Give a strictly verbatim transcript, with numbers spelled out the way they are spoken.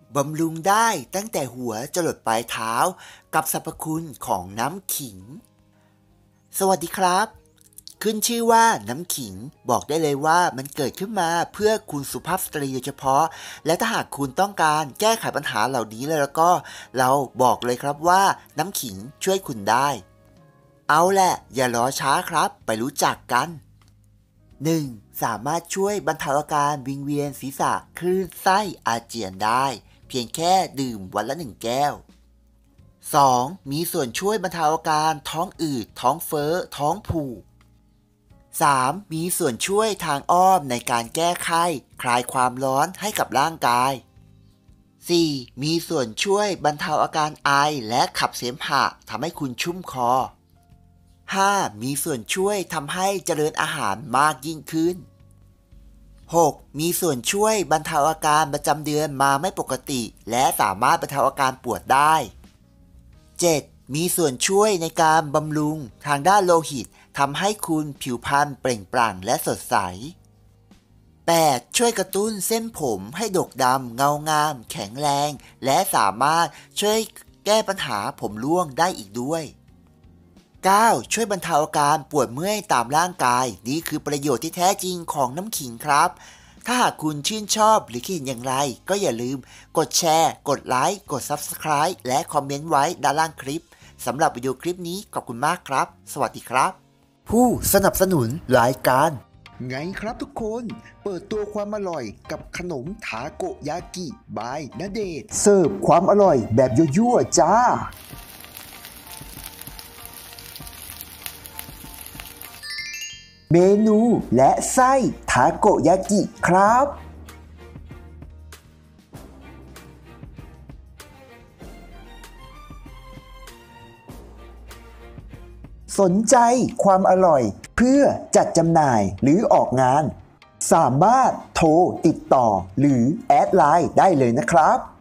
บำรุงได้ตั้งแต่หัวจรดปลายเท้ากับสรรพคุณของน้ำขิงสวัสดีครับขึ้นชื่อว่าน้ำขิงบอกได้เลยว่ามันเกิดขึ้นมาเพื่อคุณสุภาพสตรีโดยเฉพาะและถ้าหากคุณต้องการแก้ไขปัญหาเหล่านี้เลยแล้วก็เราบอกเลยครับว่าน้ำขิงช่วยคุณได้เอาแหละอย่ารอช้าครับไปรู้จักกัน หนึ่ง. สามารถช่วยบรรเทาอาการวิงเวียนศีรษะคลื่นไส้อาเจียนได้เพียงแค่ดื่มวันละหนึ่งแก้ว สอง. มีส่วนช่วยบรรเทาอาการท้องอืดท้องเฟ้อท้องผูก สาม. มีส่วนช่วยทางอ้อมในการแก้ไข้คลายความร้อนให้กับร่างกาย สี่. มีส่วนช่วยบรรเทาอาการไอและขับเสมหะทำให้คุณชุ่มคอ ห้า. มีส่วนช่วยทำให้เจริญอาหารมากยิ่งขึ้น หก. มีส่วนช่วยบรรเทาอาการประจำเดือนมาไม่ปกติและสามารถบรรเทาอาการปวดได้ เจ็ด. มีส่วนช่วยในการบำรุงทางด้านโลหิตทำให้คุณผิวพรรณเปล่งปลั่งและสดใส แปด. ช่วยกระตุ้นเส้นผมให้ดกดำเงางามแข็งแรงและสามารถช่วยแก้ปัญหาผมร่วงได้อีกด้วย เก้า. ช่วยบรรเทาอาการปวดเมื่อยตามร่างกายนี่คือประโยชน์ที่แท้จริงของน้ำขิงครับถ้าหากคุณชื่นชอบหรือคิดเห็นอย่างไรก็อย่าลืมกดแชร์กดไลค์กด ซับสไครบ์ และคอมเมนต์ไว้ด้านล่างคลิปสำหรับวิดีโอคลิปนี้ขอบคุณมากครับสวัสดีครับผู้สนับสนุนรายการไงครับทุกคนเปิดตัวความอร่อยกับขนมทาโกยากิบายณเดชน์เสิร์ฟความอร่อยแบบยั่วๆจ้าเมนูและไส้ทาโกยากิครับสนใจความอร่อยเพื่อจัดจำหน่ายหรือออกงานสามารถโทรติดต่อหรือแอดไลน์ได้เลยนะครับ